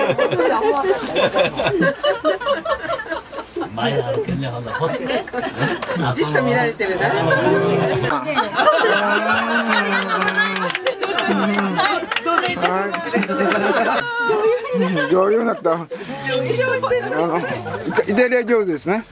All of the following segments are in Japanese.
前歩けんねほんと。 じっと見られてるな。 上手になった。イタリア上手ですね。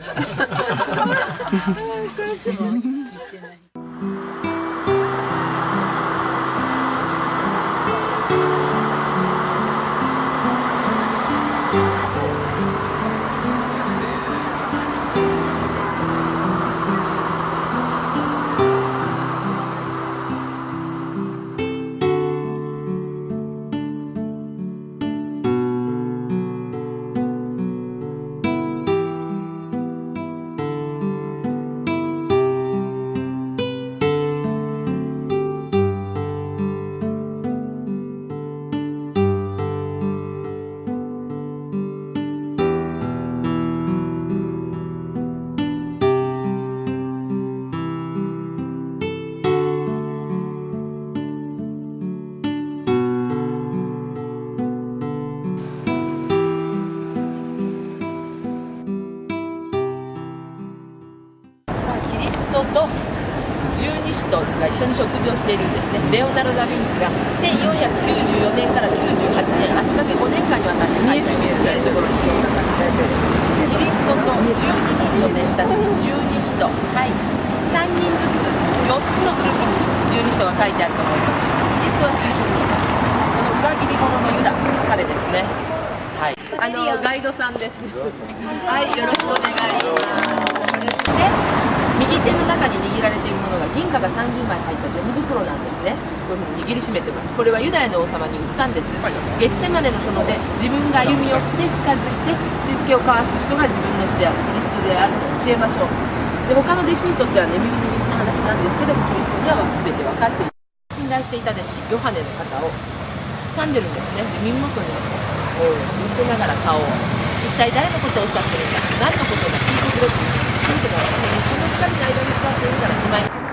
と十二使徒が一緒に食事をしているんですね。レオナルド・ダ・ヴィンチが1494年から98年、足掛け5年間にわたって描いたんですね。ところにキリストと12人の弟子たち十二使徒、はい、3人ずつ4つのグループに十二使徒が書いてあると思います。キリストは中心にいます。その裏切り者のユダ、彼ですね。はい、ガイドさんです。はい、よろしくお願いします。右手の中に握られているものが銀貨が30枚入った銭袋なんですね。こういうふうに握りしめてます。これはユダヤの王様に売ったんです。ゲツセマネの園で自分が歩み寄って近づいて口づけを交わす人が自分の師である、キリストであると教えましょう。で、他の弟子にとってはね、耳に水の話なんですけども、キリストには全て分かっている。信頼していた弟子ヨハネの肩を掴んでるんですね。で、耳元にこう見てながら顔を、一体誰のことをおっしゃってるんだ、何のことだ、聞いてくれって言ってたら、この2人の間に座っているから手前に。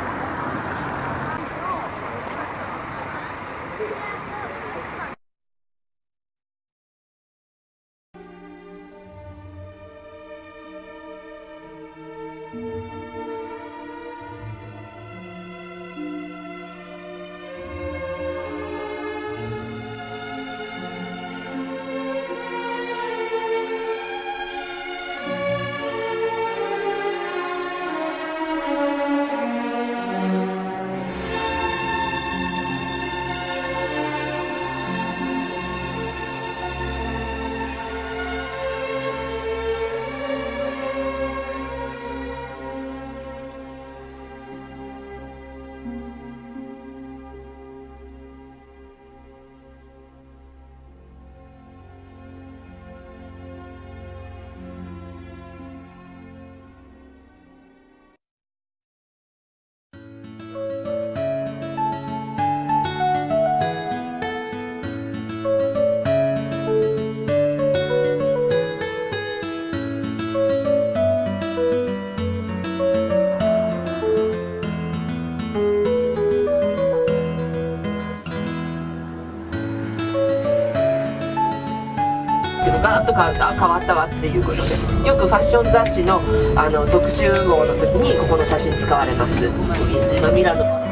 ガラッと変わったわっていうことで、よくファッション雑誌の特集号の時にここの写真使われます。ミラノ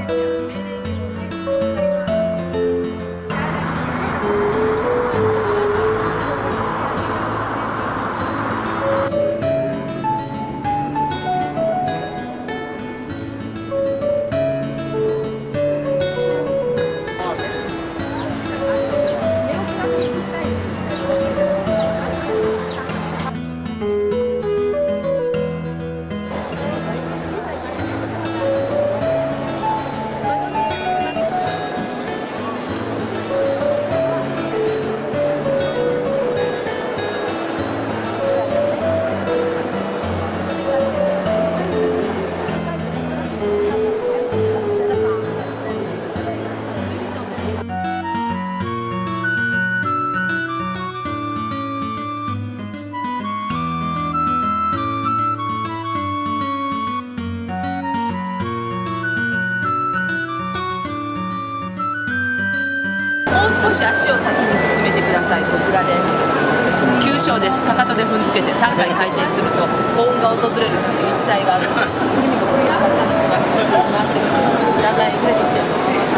少し足を先に進めてください。こちらです。急所です。かかとで踏んづけて3回回転すると幸運が訪れるという言い伝えがあるので、ここにもたくさんの人が回ってる人がだんだんえぐれてきて、いろ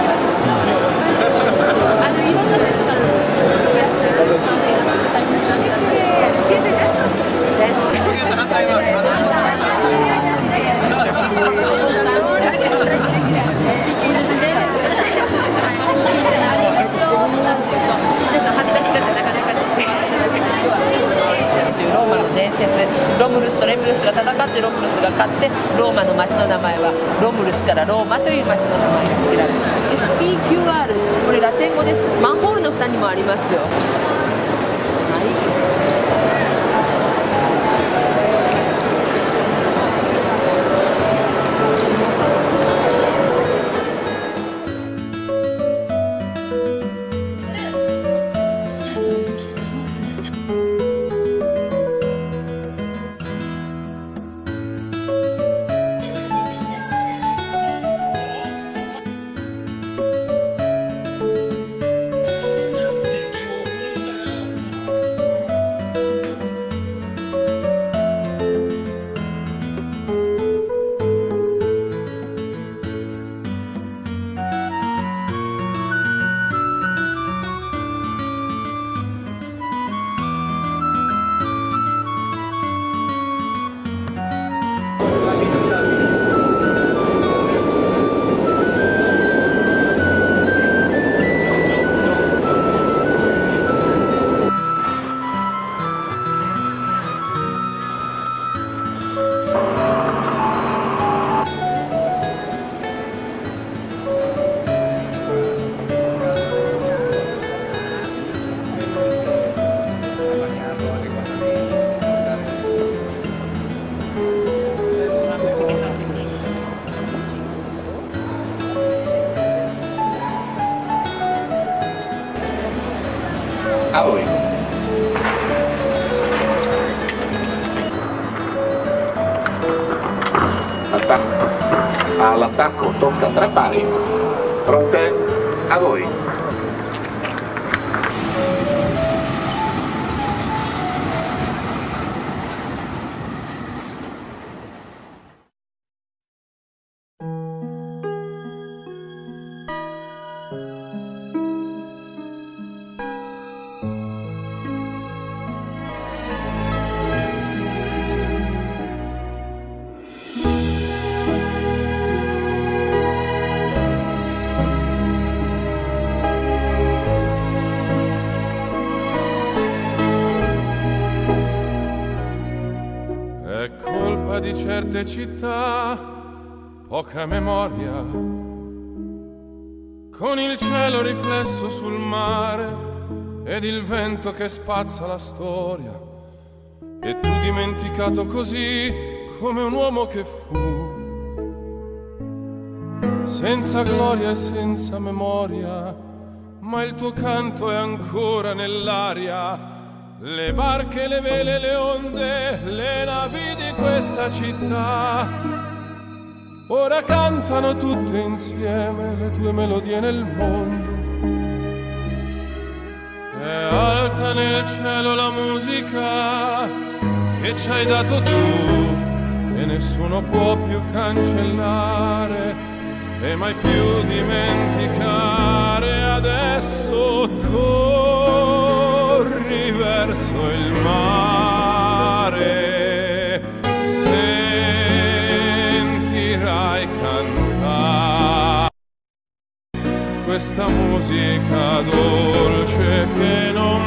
んな説があるんですけど、増やしてる時間系だと大変なわけだったり皆さん恥ずかしがってなかなかね、いただけない今日はというローマの伝説、ロムルスとレミルスが戦ってロムルスが勝って、ローマの町の名前はロムルスからローマという町の名前が付けられた。 SPQR、 これラテン語です。マンホールの蓋にもありますよ。はい、 A voi. All'attacco tocca 3 pari. Pronte? A voi. È colpa di certe città, poca memoria, con il cielo riflesso sul mare ed il vento che spazza la storia, e tu dimenticato così come un uomo che fu, senza gloria e senza memoria, ma il tuo canto è ancora nell'aria. Le barche, le vele, le onde, le navi di questa città ora cantano tutte insieme le tue melodie nel mondo. È alta nel cielo la musica che ci hai dato tu e nessuno può più cancellare e mai più dimenticare. Adesso corri verso il mare, sentirai cantare questa musica dolce che non